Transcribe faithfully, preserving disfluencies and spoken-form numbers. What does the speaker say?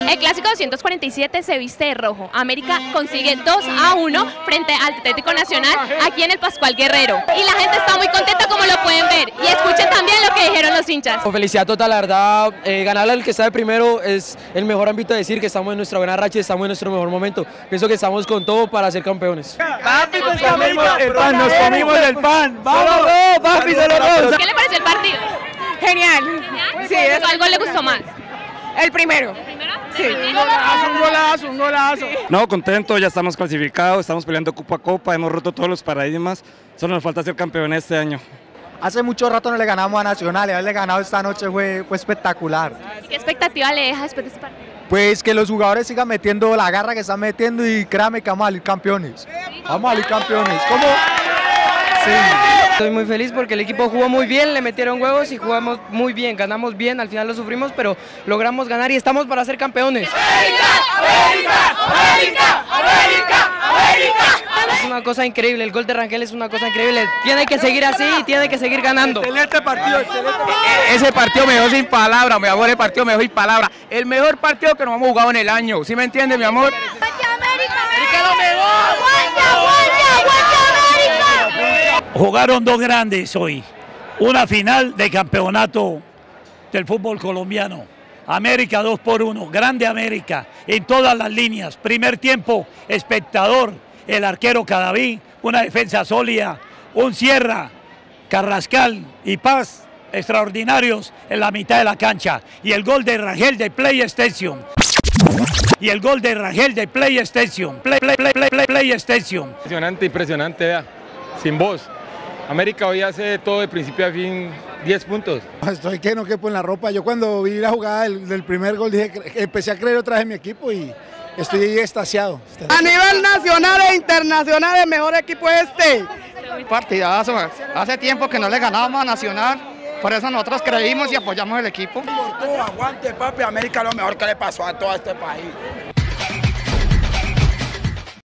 El clásico doscientos cuarenta y siete se viste de rojo. América consigue dos a uno frente al Atlético Nacional aquí en el Pascual Guerrero. Y la gente está muy contenta, como lo pueden ver. Y escuchen también lo que dijeron los hinchas. Con felicidad total, la verdad, eh, ganarle al que está de primero es el mejor ámbito de decir que estamos en nuestra buena racha y estamos en nuestro mejor momento. Pienso que estamos con todo para ser campeones. Papi, nos comimos el pan, nos comimos el pan. ¡Vamos! Papi, se lo robo. ¿Qué le pareció el partido? Genial. ¿Genial? Sí, es... ¿Cuál gol le gustó más? El primero. ¿El primero? Sí. Un golazo, un golazo, un golazo. No, contento, ya estamos clasificados, estamos peleando copa a copa, hemos roto todos los paradigmas, solo nos falta ser campeones este año. Hace mucho rato no le ganamos a Nacional y haberle ganado esta noche fue, fue espectacular. ¿Y qué expectativa le deja después de este partido? Pues que los jugadores sigan metiendo la garra que están metiendo y créame que vamos a salir campeones. Vamos a salir campeones. ¿Cómo? Sí. Estoy muy feliz porque el equipo jugó muy bien, le metieron huevos y jugamos muy bien, ganamos bien, al final lo sufrimos, pero logramos ganar y estamos para ser campeones. ¡América! ¡América! ¡América! ¡América! ¡América! Es una cosa increíble, el gol de Rangel es una cosa increíble, tiene que seguir así y tiene que seguir ganando. Excelente partido, excelente partido. Ese partido me dejó sin palabras, mi amor, el partido me dejó sin palabras. El mejor partido que nos hemos jugado en el año, ¿sí me entiende, mi amor? ¡América lo mejor! ¡Aguanta, aguanta, aguanta, América! Jugaron dos grandes hoy, una final de campeonato del fútbol colombiano. América dos por uno, grande América en todas las líneas. Primer tiempo, espectador, el arquero Cadaví, una defensa sólida, un Sierra, Carrascal y Paz extraordinarios en la mitad de la cancha. Y el gol de Rangel de PlayStation. Y el gol de Rangel de PlayStation. Play, play, play, play, play, PlayStation. Impresionante, impresionante, vea. Sin voz. América hoy hace todo de principio a fin, diez puntos. Estoy que no quepo en la ropa. Yo cuando vi la jugada del, del primer gol dije, empecé a creer otra vez en mi equipo y estoy extasiado. A nivel nacional e internacional el mejor equipo es este. Partidazo, hace tiempo que no le ganábamos a Nacional, por eso nosotros creímos y apoyamos el equipo. Aguante, papi, América lo mejor que le pasó a todo este país.